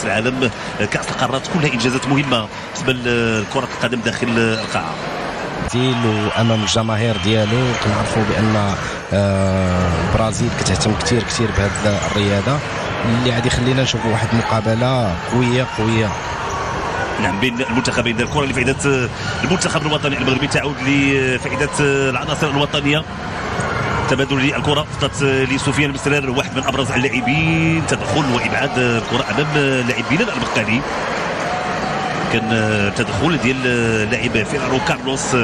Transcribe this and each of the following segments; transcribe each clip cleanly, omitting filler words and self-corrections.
العالم، كأس القارات، كلها إنجازات مهمة بالنسبة لكرة القدم داخل القاعة. وامام الجماهير ديالو كنعرفوا بان البرازيل كتهتم كثير بهذه الرياضه اللي غادي يخلينا نشوفوا واحد المقابله قويه. نعم، بين المنتخبين ديال الكره لفائده المنتخب الوطني المغربي تعود لفائده العناصر الوطنيه. تبادل الكره فقط لسفيان مسرار، واحد من ابرز اللاعبين، تدخل وابعاد الكره امام لاعب بلال البقالي. كان تدخل ديال اللاعب فيرارو كارلوس.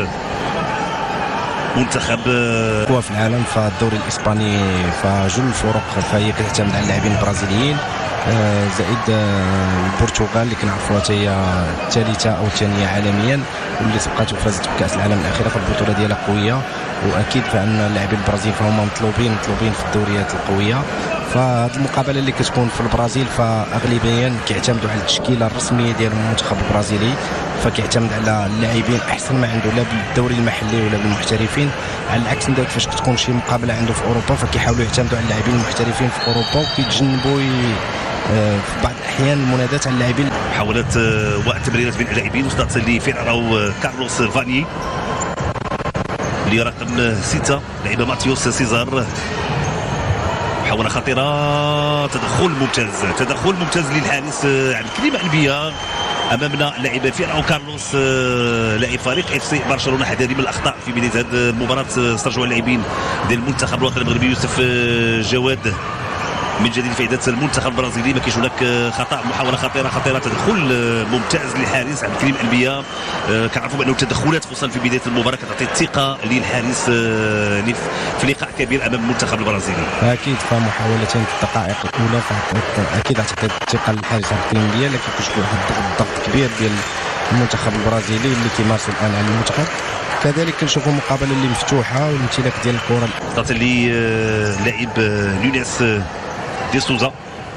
منتخب قوة في العالم فالدوري الاسباني، فجل الفرق فهي كتعتمد على اللاعبين البرازيليين، زائد البرتغال اللي كنعرفوها حتى هي الثالثه او الثانيه عالميا، واللي سبقت وفازت بكاس العالم الاخيره، فالبطوله ديالها قويه. واكيد فان اللاعبين البرازيل فهم مطلوبين في الدوريات القويه. فهاد المقابله اللي كتكون في البرازيل فاغلبيا كيعتمدوا على التشكيله الرسميه ديال المنتخب البرازيلي، فكيعتمد على اللاعبين احسن ما عنده لا بالدوري المحلي ولا بالمحترفين، على العكس من ذلك فاش كتكون شي مقابله عنده في اوروبا فكيحاولوا يعتمدوا على اللاعبين المحترفين في اوروبا، وكيتجنبوا في بعض الاحيان المنادات على اللاعبين. محاولات والتمريرات بين اللاعبين وصلت لفيرارو كارلوس فاني اللي رقم 6، لعب ماتيوس سيزار. محاولة خطيرة، تدخل ممتاز للحارس عبد الكريم البيا. امامنا لاعب فيرارو كارلوس لاعب فريق اف سي برشلونه، حذاري من الاخطاء في بدايه هذه المباراه. استرجعوا اللاعبين ديال المنتخب الوطني المغربي يوسف جواد من جديد فائده المنتخب البرازيلي. ما كاينش هناك خطا، محاوله خطيره، تدخل ممتاز للحارس عبد الكريم البيا. كنعرفوا بانه التدخلات خصوصا في بدايه المباراه كتعطي الثقه للحارس في لقاء كبير امام المنتخب البرازيلي. اكيد فمحاولتين في الدقائق الاولى اكيد عطت الثقه للحارس عبد الكريم البيا، لكن كتشوفوا واحد الضغط كبير ديال المنتخب البرازيلي اللي كيمارسوا الان على المنتخب. كذلك كنشوفوا مقابله اللي مفتوحه والامتلاك ديال الكره. عطات لي لاعب نونيس دي سوزا،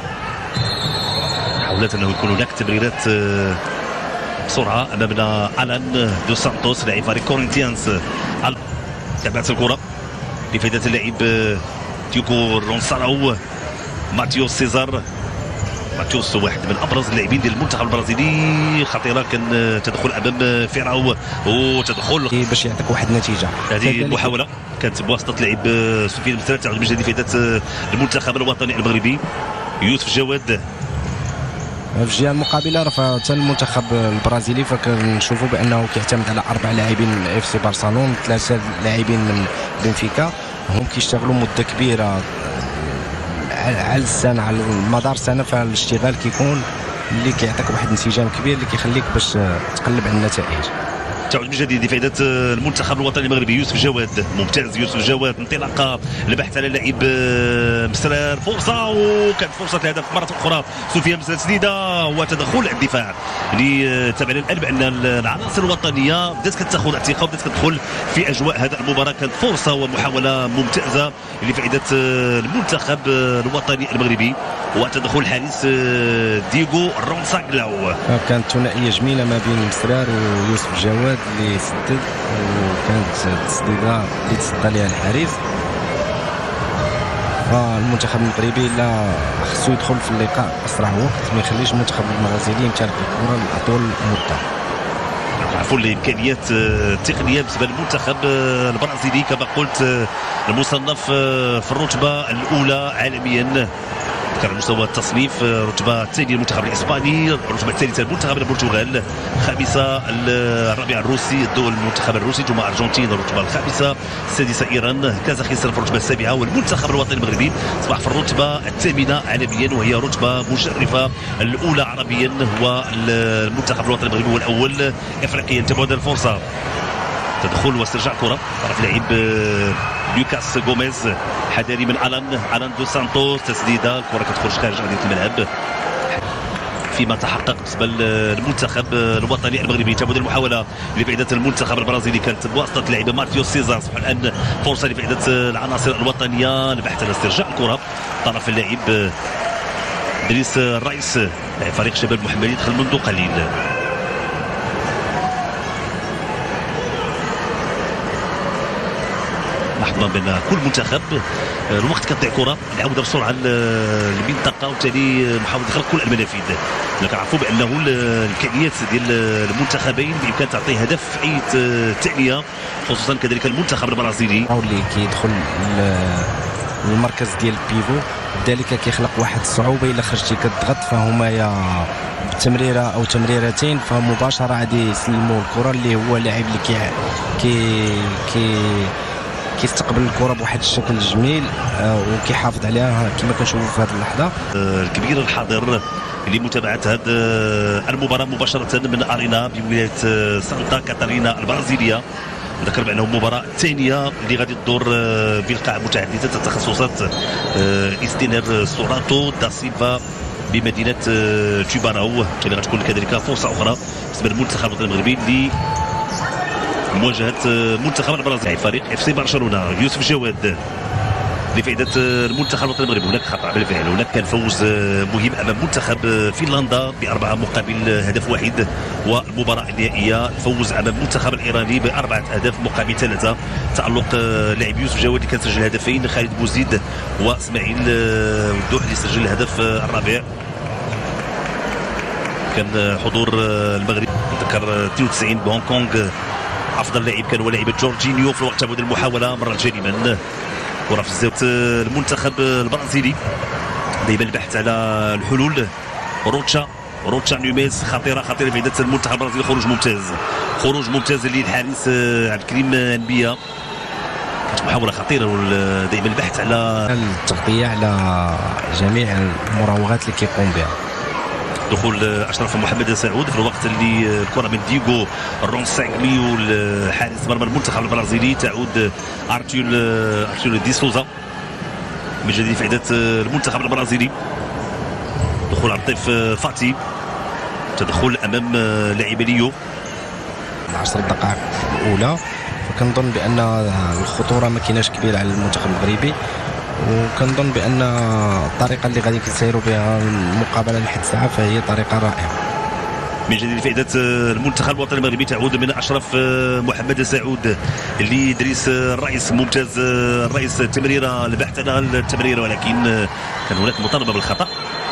حاولت انه يكون هناك تمريرات بسرعه. امامنا الان دو سانتوس لاعب فريق كورينتيانز. تابعت الكره لفائده اللاعب تيوكو رونسالو. ماتيوس سيزار، ماتيوس واحد من ابرز اللاعبين ديال المنتخب البرازيلي. خطيره، كان تدخل امام فيراو وتدخل باش يعطيك واحد النتيجه. هذه المحاوله كانت بواسطه لعب سفيان مسرات، تعود من جديد فائده المنتخب الوطني المغربي. يوسف جواد في الجهه المقابله راه حتى المنتخب البرازيلي فكنشوفوا بانه كيعتمد على 4 لاعبين من اف سي برشلونه، 3 لاعبين من بنفيكا، هم كيشتغلوا مده كبيره على السنه، على مدار السنه، فالاشتغال كيكون اللي كيعطيك واحد الانسجام كبير اللي كيخليك باش تقلب على النتائج. تعود من جديد لفائده المنتخب الوطني المغربي. يوسف جواد ممتاز، يوسف جواد انطلاقه، البحث على اللاعب مسرار، فرصه، وكانت فرصه الهدف مره اخرى. سفيان مسرار تسديده وتدخل الدفاع اللي تابعنا الان بان العناصر الوطنيه بدات كتاخذ ثقه وبدات كتدخل في اجواء هذه المباراه. كانت فرصه ومحاوله ممتازه لفائده المنتخب الوطني المغربي وتدخل الحارس ديغو رونساغلاو. كانت ثنائيه جميله ما بين مسرار ويوسف جواد اللي سدد، وكانت التسديده اللي تصدى لها الحارس. فالمنتخب المغربي لا خصو يدخل في اللقاء اسرع وقت، ما يخليش المنتخب البرازيلي يمتلك الكره لاطول مده. عفوا الامكانيات التقنيه بالنسبه للمنتخب البرازيلي كما قلت، المصنف في الرتبه الاولى عالميا على مستوى التصنيف، الرتبه الثانيه المنتخب الاسباني، الرتبه الثالثه المنتخب البرتغال، الخامسه الرابعه الروسي الدول المنتخب الروسي، ثم ارجنتين الرتبه الخامسه، السادسه ايران، كازاخستان في الرتبه السابعه، والمنتخب الوطني المغربي اصبح في الرتبه الثامنه عالميا، وهي رتبه مشرفه. الاولى عربيا هو المنتخب الوطني المغربي، هو الاول افريقيا. تبعد الفرصه، تدخل واسترجاع كره طرف لعيب لوكاس غوميز، حذاري من الان دو سانتوس، تسديده، الكره كتخرج خارج ارضيه الملعب. فيما تحقق بالنسبه للمنتخب الوطني المغربي. تبادل المحاوله لفائده المنتخب البرازيلي كانت بواسطه اللاعب مارتيوس سيزار. الان فرصه لفائده العناصر الوطنيه، البحث على استرجاع الكره طرف اللاعب دريس الرئيس لاعب فريق شباب المحمدي، دخل منذ قليل. منظمه بين كل منتخب. الوقت كتضيع كره، العوده بسرعه للمنطقه وبالتالي محاوله خلق كل المنافذ. كنعرفوا بانه الامكانيات ديال المنتخبين بامكان تعطي هدف في اي تعنيه، خصوصا كذلك المنتخب البرازيلي اللي كيدخل المركز ديال البيفو، ذلك كيخلق واحد الصعوبه الا خرجتي كتضغط فهما يا بتمريره او تمريرتين فمباشره غادي يسلموا الكره اللي هو لاعب اللي كيستقبل الكره بواحد الشكل جميل وكيحافظ عليها كما كنشوفوا في هذه اللحظه. الكبير الحاضر لمتابعه هذه المباراه مباشره من ارينا بولايه سانتا كاتارينا البرازيليه. نذكر بانه المباراه الثانيه اللي غادي تدور بالقاع متعدده التخصصات استينير سوراتو دا سيلفا بمدينه تشيباراو، اللي غتكون كذلك فرصه اخرى بالنسبه للمنتخب الوطني المغربي لمواجهه منتخب البرازيل فريق اف سي برشلونه. يوسف جواد لفائده المنتخب الوطني المغربي. هناك خطا بالفعل، هناك كان فوز مهم امام منتخب فنلندا ب4 مقابل هدف واحد، والمباراه النهائيه الفوز امام المنتخب الايراني ب4 اهداف مقابل 3. تالق لاعب يوسف جواد اللي كان سجل هدفين، خالد بوزيد واسماعيل ودوح اللي سجل الهدف الرابع. كان حضور المغرب نذكر 92 بهونغ كونغ. افضل لاعب كان هو لاعب جورجينيو في الوقت تبعد المحاوله مره جانبا. كره في الزاويه المنتخب البرازيلي، دائما البحث على الحلول. روتشا نيميز خطيره فائده المنتخب البرازيلي. خروج ممتاز للحارس عبد الكريم انبيا. كانت محاوله خطيره، دائما البحث على التغطيه على جميع المراوغات اللي كيقوم بها. دخول اشرف محمد سعود في الوقت اللي الكره من ديغو رونساغميو حارس مرمى المنتخب البرازيلي، تعود ارتيول دي سوزا من جديد فائده المنتخب البرازيلي. دخول عطيف فاتي، تدخل امام لاعب ليو 10 دقائق الاولى، فكنظن بان الخطوره ما كايناش كبيره على المنتخب المغربي، وكنظن بان الطريقه اللي غادي كيسيروا بها المقابله لحد الساعه فهي طريقه رائعه. من جديد فائده المنتخب الوطني المغربي تعود من اشرف محمد سعود لادريس الرئيس. ممتاز الرئيس، تمريره البحث على التمريره، ولكن كان هناك مطالبه بالخطا،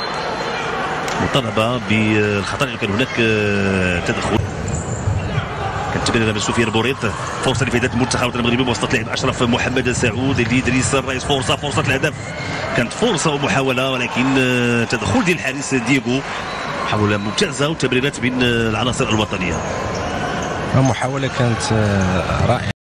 لأن كان هناك تدخل. كانت تمريره من سفيان بوريط. فرصه لفائده المنتخب الوطني المغربي بواسطه لاعب اشرف محمد سعود لادريس الرئيس. فرصه الهدف، كانت فرصه ومحاوله ولكن تدخل ديال الحارس ديغو. محاوله ممتازه وتمريرات بين العناصر الوطنيه. محاوله كانت رائعه.